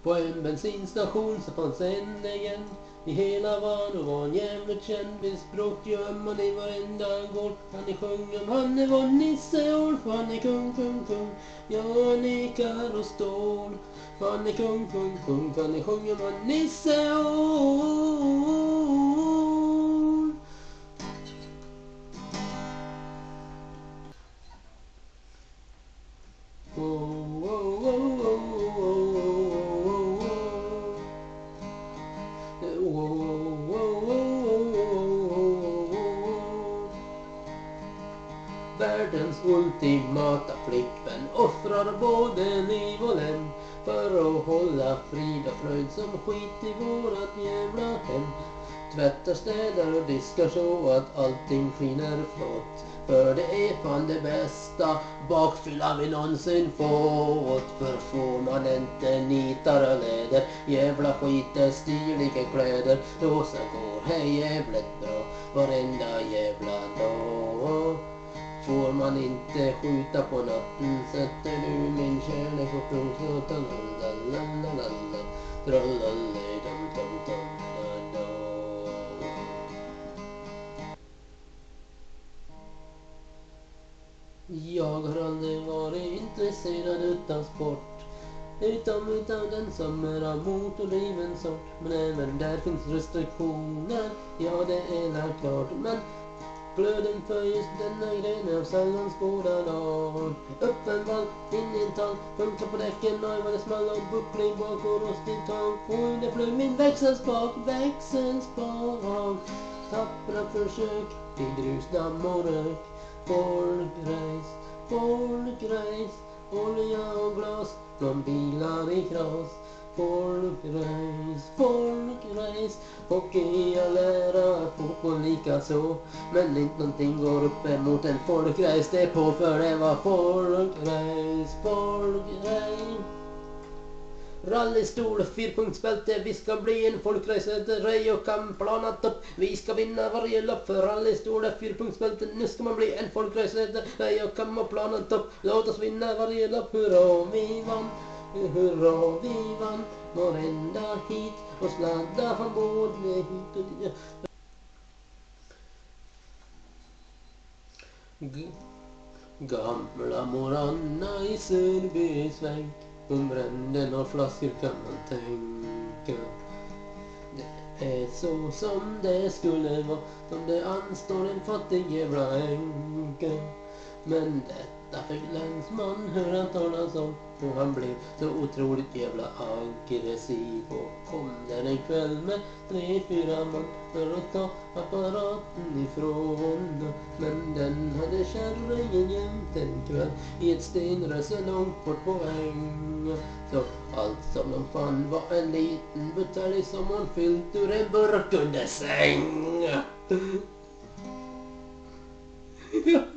På en bensinstation så fanns en legend. I hela van var en jävligt känd. Vi språkgöm och i varenda gård. Han är kung om han är vår Nisseår. Han är kung, kung, kung. Ja, han är kar och stål. Han är kung, kung, kung. Han är kung om han Nisseår. Världens ultimata flippen offrar både liv och lem för att hålla frid och fröjd som skit i vårat jävla hem. Tvättar, städar och diskar så att allting skiner flott. För det är fan det bästa bakfylla vi någonsin fått. För får man inte nitar och läder, jävla skit är stiliga kläder, då så går det jävligt bra varenda jävla dag. Får man inte skjuta på natten, sätter du min kärlek på punkt så tralalalalala, tralalaladam-tam-tam. Jag har aldrig varit intresserad utav sport, utom den som är av motordriven sort. Men även där finns restriktioner, ja det är klart. Men glöden för just denna gren av sällan skådad art. Öppen vall, in i en tall, punkar på däcken, oj vad det small och buckling bak och rostig tak. Oj, det flög min växelspak. Tappra försök i grusdamm och rök. Folkrace, olja och glas från bilar i kras. Folkrace, hockey all ära, fotboll lika så. Men inte någonting går upp emot en folkrace, det är på för det var folkrace. Rallystol, 4-punktsbälte, vi ska bli en folkrace och kan planat upp. Vi ska vinna varje lopp för rallystol, 4-punktsbälte. Nu ska man bli en folkrace och kan man planat upp. Låt oss vinna varje lopp, hurra vi vann. Varenda hit och sladda från både hit och dit. Gamla Moranna i Sörbysväng, brände några flaskor kan man tänka. Det är så som det skulle vara, som det anstår en fattig jävla änka. Men detta fick länsman hur han talas om, och han blev så otroligt jävla aggressiv. Och kom där en kväll med 3-4 man för att ta apparaten ifrån. Men den hade kärringen gömt en kväll i ett stenröse långt bort på äng. Så allt som de fann var en liten butelj som hon fyllt ur en burk under säng.